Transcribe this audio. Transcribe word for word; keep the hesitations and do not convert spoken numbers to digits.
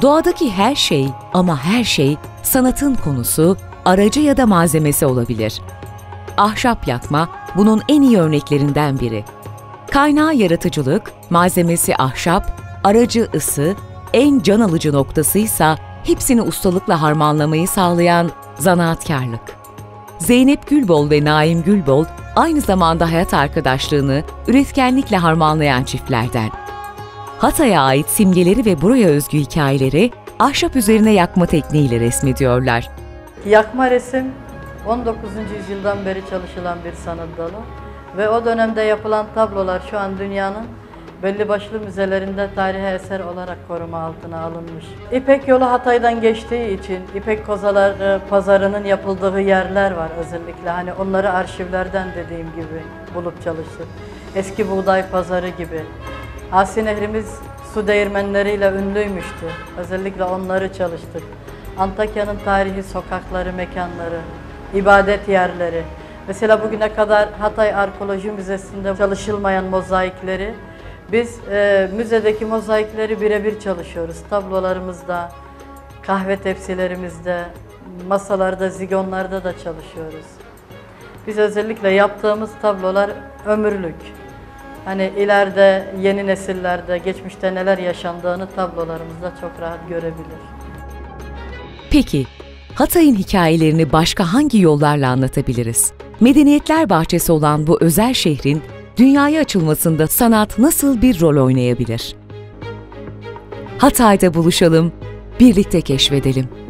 Doğadaki her şey ama her şey sanatın konusu, aracı ya da malzemesi olabilir. Ahşap yakma bunun en iyi örneklerinden biri. Kaynağı yaratıcılık, malzemesi ahşap, aracı ısı, en can alıcı noktasıysa hepsini ustalıkla harmanlamayı sağlayan zanaatkarlık. Zeynep Gülbol ve Naim Gülbol aynı zamanda hayat arkadaşlığını üretkenlikle harmanlayan çiftlerden. Hatay'a ait simgeleri ve buraya özgü hikayeleri ahşap üzerine yakma tekniğiyle resmediyorlar. Yakma resim on dokuzuncu yüzyıldan beri çalışılan bir sanat dalı ve o dönemde yapılan tablolar şu an dünyanın belli başlı müzelerinde tarihi eser olarak koruma altına alınmış. İpek yolu Hatay'dan geçtiği için İpek kozaları pazarının yapıldığı yerler var özellikle. Hani onları arşivlerden dediğim gibi bulup çalıştık. Eski buğday pazarı gibi. Asi Nehrimiz su değirmenleriyle ünlüymüştü. Özellikle onları çalıştık. Antakya'nın tarihi sokakları, mekanları, ibadet yerleri. Mesela bugüne kadar Hatay Arkeoloji Müzesi'nde çalışılmayan mozaikleri biz e, müzedeki mozaikleri birebir çalışıyoruz. Tablolarımızda, kahve tepsilerimizde, masalarda, zigonlarda da çalışıyoruz. Biz özellikle yaptığımız tablolar ömürlük. Hani ileride, yeni nesillerde, geçmişte neler yaşandığını tablolarımızda çok rahat görebilir. Peki, Hatay'ın hikayelerini başka hangi yollarla anlatabiliriz? Medeniyetler bahçesi olan bu özel şehrin dünyaya açılmasında sanat nasıl bir rol oynayabilir? Hatay'da buluşalım, birlikte keşfedelim.